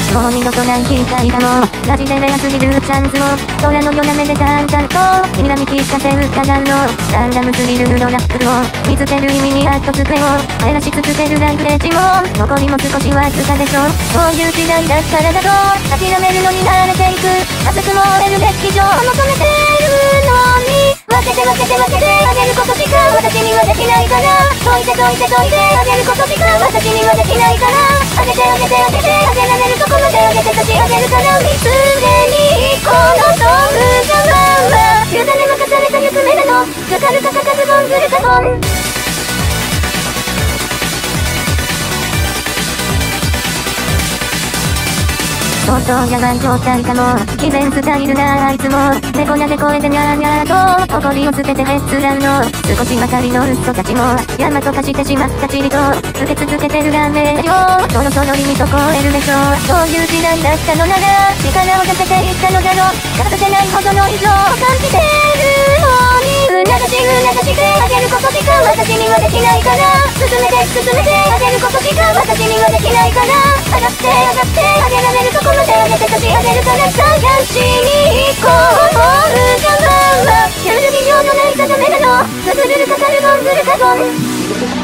もう二度とない機会だもん。マジでレアすぎるチャンスを空の夜なめで淡々と君らに聞かせるただのランダムすぎるドラッグを見つける意味にあっと机を帰らし続けるライフレージも残りも少しわずかでしょ。そういう時代だからだと諦めるのに慣れていく熱く燃える熱気場を求めているのに分けて分けて分けてあげることしか私にはできないから解いて解いて解いてあげることしか私にはできないからあげてあげてあげてあげられるところであげて差し上げるから見つめにこの道具がまま委ね任された行く目なのかかるかかかずボンズルカボン相当やばい状態かも偽善スタイルなあいつも猫なで声でニャーニャーと誇りを捨ててへつらうの少しばかりの嘘たちも山と化してしまったちりと受け続けてるダメージをそろそろリミット超えるでしょう。そういう時代だったのなら力を出せていったのだろう隠せないほどの異常を感じてるのに促してあげることしか私にはできないから進めて進めてあげることしか私にはできないから上がって上がってあげられるところであげて差し上げるから探しに行こうボールがまま揺るぎようのない定めなのズルルルかかるボンズルカボン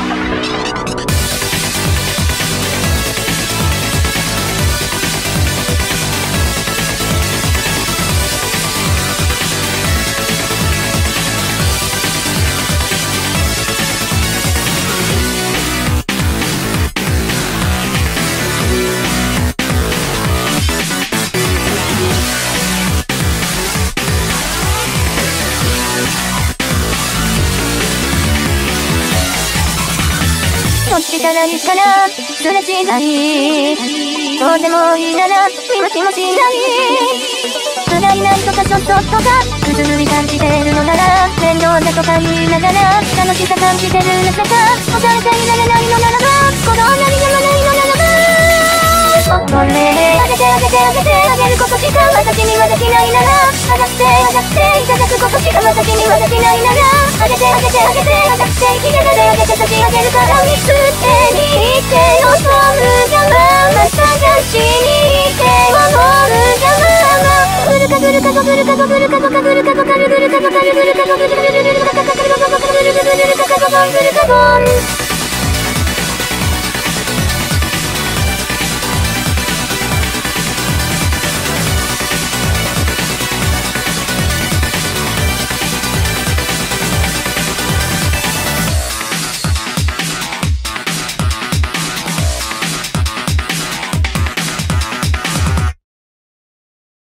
どっちからいいかなすれ違いどうでもいいなら見向きもしない不甲斐ないとかちょっととかくすぐり感じてるのなら面倒だとか言いながら楽しさ感じてるなぜか押されていられないのならばこの何でもないのならばこれあげてあげてあげてあげることしか私にはできないなら上がって上がっていただくことしか私にはできないならあげてあげてあげて上がってひげであげて差し上げるから見つけに行ってよボールがまま探しに行ってよボールがままブルカブルカボブルカボブルカボカブルカボカルブルカボカルブルカボブルカボカルブルカボカルブルカボブルカボブルカボン